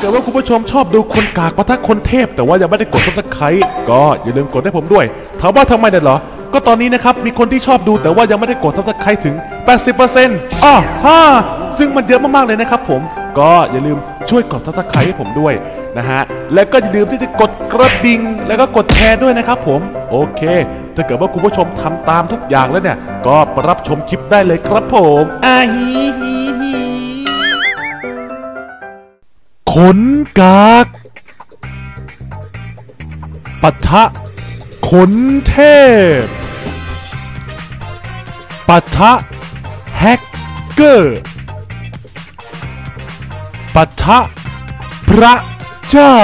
กิดว่าคุณผู้ชมชอบดูคนกากปะทะคนเทพแต่ว่ายังไม่ได้กดซับสไครต์ก็อย่าลืมกดให้ผมด้วยถามว่าทำไมเนี่ยเหรอก็ตอนนี้นะครับมีคนที่ชอบดูแต่ว่ายังไม่ได้กดซับสไครต์ถึง 80% ซึ่งมันเยอะมากๆเลยนะครับผมก็อย่าลืมช่วยกดซับสไครต์ให้ผมด้วยนะฮะและก็อย่าลืมที่จะกดกระดิ่งแล้วก็กดแชร์ด้วยนะครับผมโอเคถ้าเกิดว่าคุณผู้ชมทำตามทุกอย่างแล้วเนี่ยก็รับชมคลิปได้เลยครับผมขนกากปะทะขนเทพปะทะแฮกเกอร์ปะทะพระเจ้า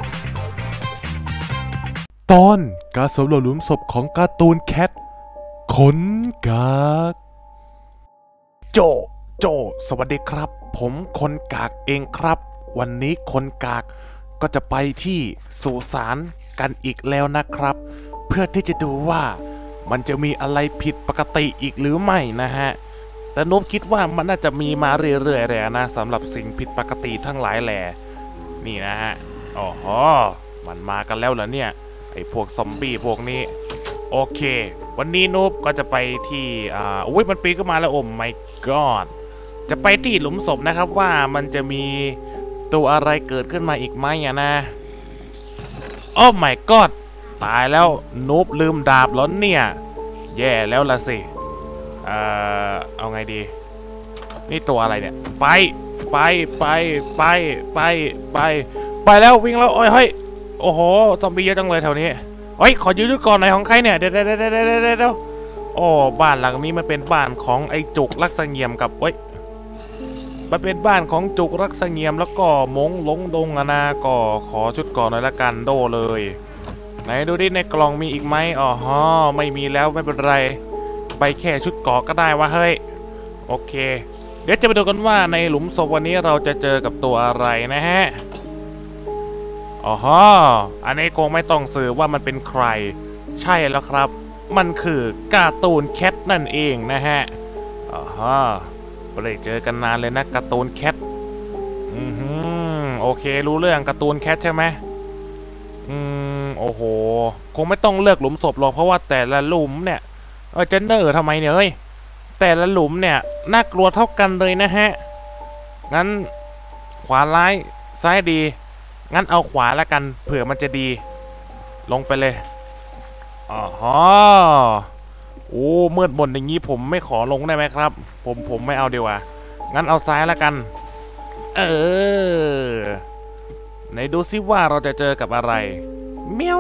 ตอนการสำรวจหลุมศพของการ์ตูนแคทขนกากโจสวัสดีครับผมคนกากเองครับวันนี้คนกากก็จะไปที่สุสานกันอีกแล้วนะครับเพื่อที่จะดูว่ามันจะมีอะไรผิดปกติอีกหรือไม่นะฮะแต่นุ๊กคิดว่ามันน่าจะมีมาเรื่อยๆเลยนะสำหรับสิ่งผิดปกติทั้งหลายแหล่นี่นะฮะอ๋อมันมากันแล้วเหรอเนี่ยไอ้พวกซอมบี้พวกนี้โอเควันนี้นุ๊กก็จะไปที่อุ้ยมันปีนขึ้นมาแล้วโอ้ my god จะไปที่หลุมศพนะครับว่ามันจะมีตัวอะไรเกิดขึ้นมาอีกไหมนะโอ้ my god ตายแล้วนุ๊บลืมดาบแล้วเนี่ยแย่แล้วล่ะสิเอาไงดีนี่ตัวอะไรเนี่ยไปแล้ววิ่งแล้วโอ้ยเฮ้ยโอ้โหซอมบี้เยอะจังเลยแถวนี้เฮ้ยขอยืมก่อนหน่อยของใครเนี่ยเดี๋ยวโอ้บ้านหลังนี้มันเป็นบ้านของไอ้จุกรักเสงี่ยมกับเฮ้ยมันเป็นบ้านของจุกรักเสงี่ยมแล้วก็มงหลงดงนะก็ขอชุดก่อนหน่อยละกันโดเลยไหนดูดิในกล่องมีอีกไหมอ๋อไม่มีแล้วไม่เป็นไรไปแค่ชุดเกาะก็ได้วะเฮ้ยโอเคเดี๋ยวจะไปดูกันว่าในหลุมศพวันนี้เราจะเจอกับตัวอะไรนะฮะอ๋ออันนี้คงไม่ต้องสืบว่ามันเป็นใครใช่แล้วครับมันคือการ์ตูนแคทนั่นเองนะฮะอ๋อไม่ได้เจอกันนานเลยนะการ์ตูนแคทโอเครู้เรื่องการ์ตูนแคทใช่ไหมโอ้โหคงไม่ต้องเลือกหลุมศพหรอกเพราะว่าแต่ละหลุมเนี่ยเจนเนอร์ทำไมเนี่ยเฮ้ยแต่ละหลุมเนี่ยน่ากลัวเท่ากันเลยนะฮะงั้นขวาร้ายซ้ายดีงั้นเอาขวาละกันเผื่อมันจะดีลงไปเลยโอ้มืดมนอย่างนี้ผมไม่ขอลงได้ไหมครับผมไม่เอาดีกว่างั้นเอาซ้ายละกันไหนดูซิว่าเราจะเจอกับอะไรเมียว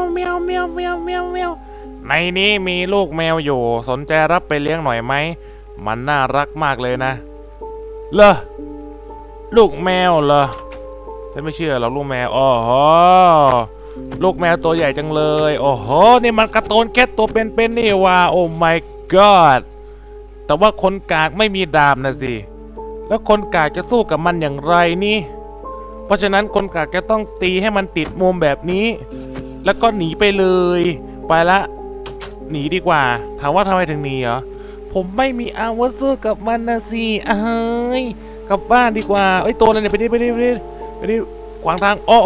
ในนี้มีลูกแมวอยู่สนใจรับไปเลี้ยงหน่อยไหมมันน่ารักมากเลยนะเหรอลูกแมวเหรอฉันไม่เชื่อหรอกลูกแมวลูกแมวตัวใหญ่จังเลยโอ้โหนี่มันการ์ตูนแคทตัวเป็นนี่ว่าโอ้ my god แต่ว่าคนกากไม่มีดาบนะสิแล้วคนกากจะสู้กับมันอย่างไรนี่เพราะฉะนั้นคนกากจะต้องตีให้มันติดมุมแบบนี้แล้วก็หนีไปเลยไปละหนีดีกว่าถามว่าทำไมถึงหนีเหรอผมไม่มีอาวุธสู้กับมันนะสิกลับบ้านดีกว่าตัวอะไรเนี่ยไปดิขวางทางโอ้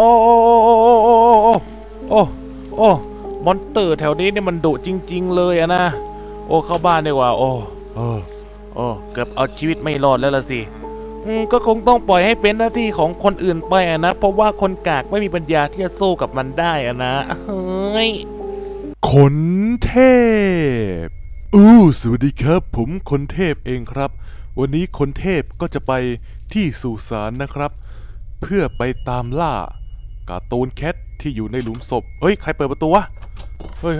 มอนเตอร์แถวนี้เนี่ยมันดุจริงๆเลยนะเข้าบ้านดีกว่าเกือบเอาชีวิตไม่รอดแล้วล่ะสิก็คงต้องปล่อยให้เป็นหน้าที่ของคนอื่นไปนะเพราะว่าคนกากไม่มีปัญญาที่จะสู้กับมันได้นะเฮ้ยขนเทพสวัสดีครับผมคนเทพเองครับวันนี้คนเทพก็จะไปที่สุสานนะครับเพื่อไปตามล่าการ์ตูนแคทที่อยู่ในหลุมศพเฮ้ยใครเปิดประตูวะเฮ้ย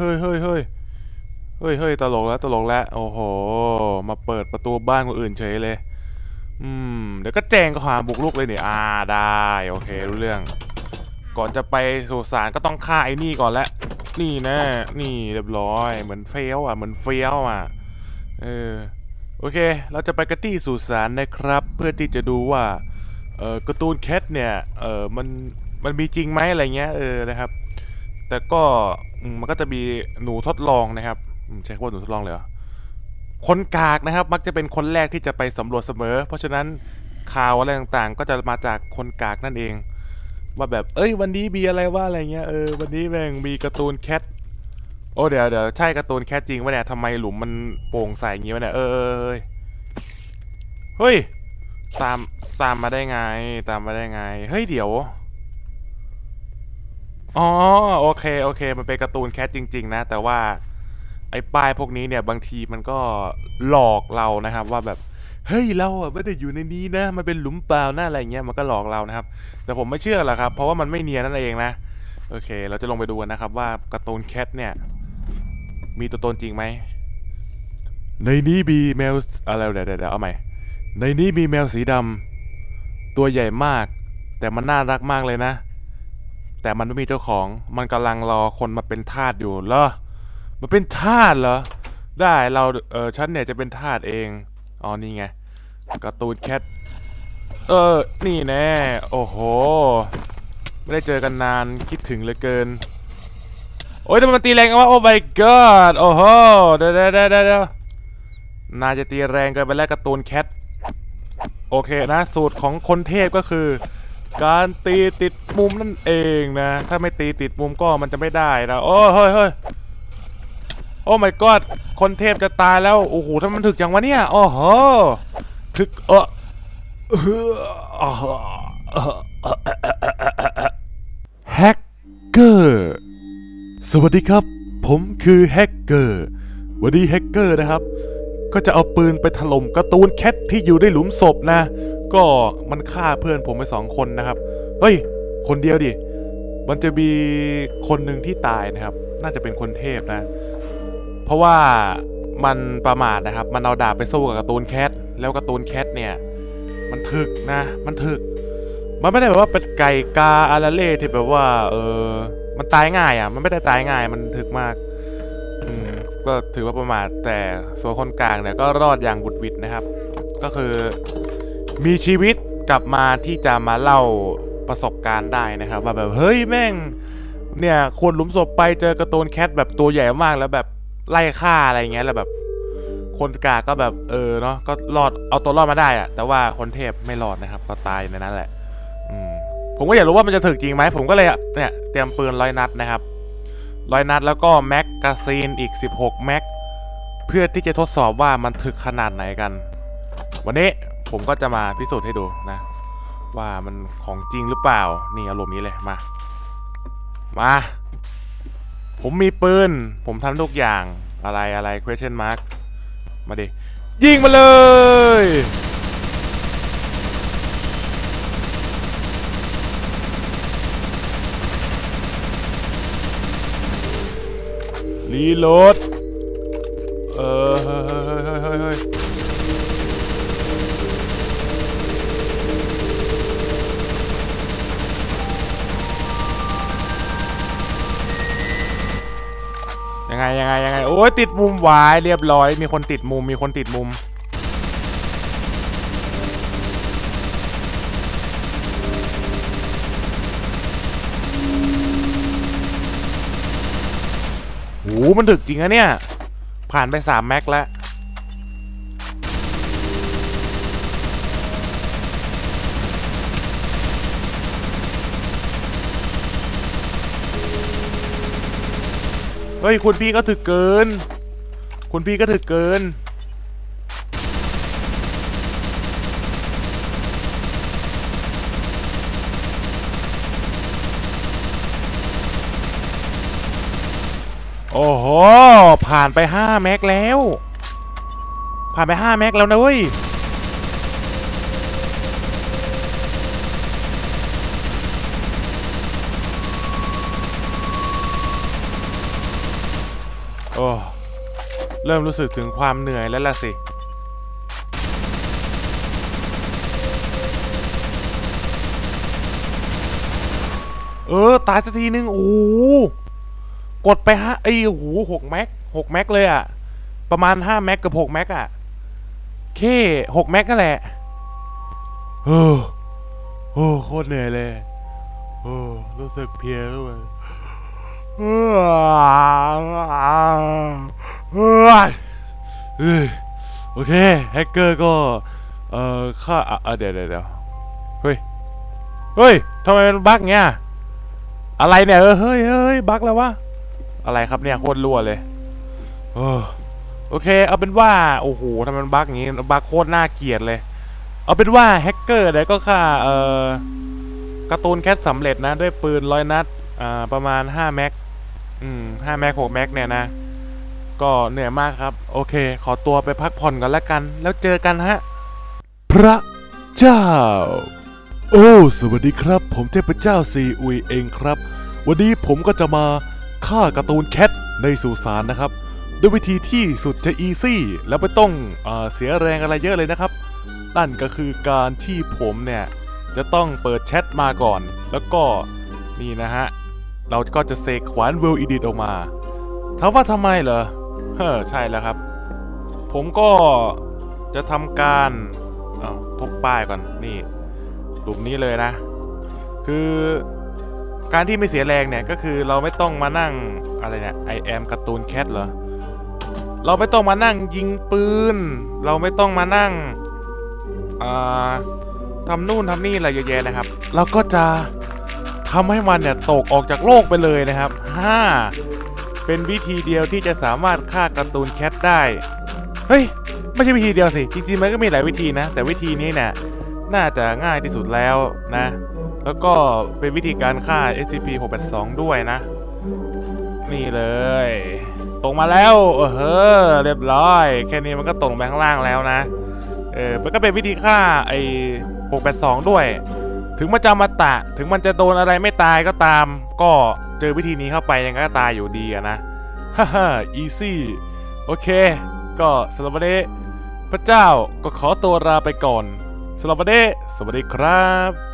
ตลกแล้วโอ้โหมาเปิดประตูบ้านคนอื่นเฉยเลยเดี๋ยวก็แจ้งข้อหาบุกรุกเลยเนี่ยได้โอเครู้เรื่องก่อนจะไปสุสานก็ต้องฆ่าไอ้นี่ก่อนแล้วนี่นะนี่เรียบร้อยเหมือนเฟี้ยวโอเคเราจะไปกันที่สุสานนะครับเพื่อที่จะดูว่าการ์ตูนแคทเนี่ยมันมีจริงไหมอะไรเงี้ยนะครับแต่ก็มันก็จะมีหนูทดลองนะครับใช่ว่าหนูทดลองเลยเหรอคนกากนะครับมักจะเป็นคนแรกที่จะไปสำรวจเสมอเพราะฉะนั้นข่าวอะไรต่างๆก็จะมาจากคนกากนั่นเองว่าแบบเอ้ยวันนี้มีอะไรว่าอะไรเงี้ยวันนี้แม่งมีการ์ตูนแคทโอ้เดี๋ยวใช่การ์ตูนแคทจริงวะเนี่ยทำไมหลุมมันโปร่งใสอย่างงี้วะเนี่ยเฮ้ยตามตามมาได้ไงตามมาได้ไงเฮ้ยเดี๋ยวอ๋อโอเคมันเป็นการ์ตูนแคทจริงๆนะแต่ว่าไอ้ป้ายพวกนี้เนี่ยบางทีมันก็หลอกเรานะครับว่าแบบเฮ้ยเราอ่ะไม่ได้อยู่ในนี้นะมันเป็นหลุมเปล่าหน้าอะไรเงี้ยมันก็หลอกเรานะครับแต่ผมไม่เชื่อหรอกครับเพราะว่ามันไม่เนียนนั่นเองนะโอเคเราจะลงไปดูกันนะครับว่าการ์ตูนแคทเนี่ยมีตัวตนจริงไหมในนี้มีแมวอะไรเดี๋ยวเอาใหม่ในนี้มีแมวสีดำตัวใหญ่มากแต่มันน่ารักมากเลยนะแต่มันไม่มีเจ้าของมันกำลังรอคนมาเป็นทาสอยู่เหรอมันเป็นทาสเหรอได้เราฉันเนี่ยจะเป็นทาสเองอ๋อนี่ไงการ์ตูนแคทนี่แน่โอ้โหไม่ได้เจอกันนานคิดถึงเหลือเกินโอ้ยทำไมมันตีแรงกันวะโอ้ my god โอ้โหเดี๋ยวน่าจะตีแรงเกินไปแล้วการ์ตูนแคทโอเคนะสูตรของคนเทพก็คือการตีติดมุมนั่นเองนะถ้าไม่ตีติดมุมก็มันจะไม่ได้นะโอ้เฮ้ยโอ้ my god คนเทพจะตายแล้วโอ้โหถ้ามันถึกจังวะเนี่ยโอ้โหถึกแฮกเกอร์สวัสดีครับผมคือแฮกเกอร์วันนี้แฮกเกอร์นะครับก็จะเอาปืนไปถล่มการ์ตูนแคทที่อยู่ในหลุมศพนะก็มันฆ่าเพื่อนผมไป2 คนนะครับเฮ้ยคนเดียวดิมันจะมีคนหนึ่งที่ตายนะครับน่าจะเป็นคนเทพนะเพราะว่ามันประมาทนะครับมันเอาดาบไปสู้กับการ์ตูนแคทแล้วการ์ตูนแคทเนี่ยมันถึกนะมันถึกมันไม่ได้แบบว่าเป็นไก่กาอาราเล่ที่แบบว่ามันตายง่ายอ่ะมันไม่ได้ตายง่ายมันถึกมากก็ถือว่าประมาทแต่ส่วนคนกลางเนี่ยก็รอดอย่างบุดหวิดนะครับก็คือมีชีวิตกลับมาที่จะมาเล่าประสบการณ์ได้นะครับว่าแบบเฮ้ยแม่งเนี่ยคนหลุมศพไปเจอการ์ตูนแคทแบบตัวใหญ่มากแล้วแบบไล่ฆ่าอะไรเงี้ยแล้วแบบคนกลางก็แบบเนาะก็รอดเอาตัวรอดมาได้อะแต่ว่าคนเทพไม่รอดนะครับก็ตายในนั้นแหละผมก็อยากรู้ว่ามันจะถึกจริงไหมผมก็เลยเนี่ยเตรียมปืน100 นัดนะครับ100 นัดแล้วก็แม็กกาซีนอีก16 แม็กเพื่อที่จะทดสอบว่ามันถึกขนาดไหนกันวันนี้ผมก็จะมาพิสูจน์ให้ดูนะว่ามันของจริงหรือเปล่านี่อารมณ์นี้เลยมาผมมีปืนผมทำทุกอย่างอะไร question mark มาดิยิงมาเลยรีโหลดเฮ้ยยังไงโอ้ยติดมุมวายเรียบร้อยมีคนติดมุมโอ้มันถึกจริงอะเนี่ยผ่านไป3 แม็กแล้วเฮ้ยคุณพี่ก็ถึกเกินโอ้โหผ่านไป5 แม็กแล้วนะเว้ยโอ้เริ่มรู้สึกถึงความเหนื่อยแล้วล่ะสิตายสักทีนึงโอ้กดไปโอ้โห6 แม็กเลยอ่ะประมาณ5 แม็กกับ6 แม็กอ่ะแค่6 แม็กนั่นแหละโคตรเหนื่อยเลยรู้สึกเพลียด้วยโอเคแฮกเกอร์ก็ค่าเดี๋ยวเฮ้ยเฮ้ยทำไมมันบั๊กเงี้ยอะไรเนี่ยเฮ้ยบั๊กแล้ววะอะไรครับเนี่ยโคตรรั่วเลยโอเคเอาเป็นว่าโอ้โหทำไมมันบั๊กอย่างงี้บั๊กโคตรน่าเกลียดเลยเอาเป็นว่าแฮกเกอร์เนี่ยก็ฆ่าการ์ตูนแคทสำเร็จนะด้วยปืน100 นัดประมาณ5 แม็ก5 แม็ก6 แม็กเนี่ยนะก็เหนื่อยมากครับโอเคขอตัวไปพักผ่อนกันแล้วกันแล้วเจอกันฮะพระเจ้าโอ้สวัสดีครับผมเทพเจ้าซีอุยเองครับวันนี้ผมก็จะมาฆ่าการ์ตูนแคทในสุสานนะครับด้วยวิธีที่สุดจะอีซี่แล้วไม่ต้องเสียแรงอะไรเยอะเลยนะครับนั่นก็คือการที่ผมเนี่ยจะต้องเปิดแชทมาก่อนแล้วก็นี่นะฮะเราก็จะเสกขวานเวลอีดิทออกมาถามว่าทำไมเหรอใช่แล้วครับผมก็จะทำการทุบป้ายก่อนนี่หลุมนี้เลยนะคือการที่ไม่เสียแรงเนี่ยก็คือเราไม่ต้องมานั่งอะไรเนี่ย I am การ์ตูนแคทเหรอเราไม่ต้องมานั่งยิงปืนเราไม่ต้องมานั่งทำนู่นทำนี่อะไรเยอะแยะนะครับเราก็จะทำให้มันเนี่ยตกออกจากโลกไปเลยนะครับเป็นวิธีเดียวที่จะสามารถฆ่าการ์ตูนแคทได้เฮ้ยไม่ใช่วิธีเดียวสิจริงๆมันก็มีหลายวิธีนะแต่วิธีนี้เนี่ยน่าจะง่ายที่สุดแล้วนะแล้วก็เป็นวิธีการฆ่า SCP-682 ด้วยนะนี่เลยตกมาแล้วเรียบร้อยแค่นี้มันก็ตกลงไปข้างล่างแล้วนะมันก็เป็นวิธีฆ่าไอ้682ด้วยถึงมันจะมาตะถึงมันจะโดนอะไรไม่ตายก็ตามก็เจอวิธีนี้เข้าไปยังก็ตายอยู่ดีอะนะอีซี่โอเคก็สำหรับวันนี้พระเจ้าก็ขอตัวลาไปก่อนสำหรับวันนี้สวัสดีครับ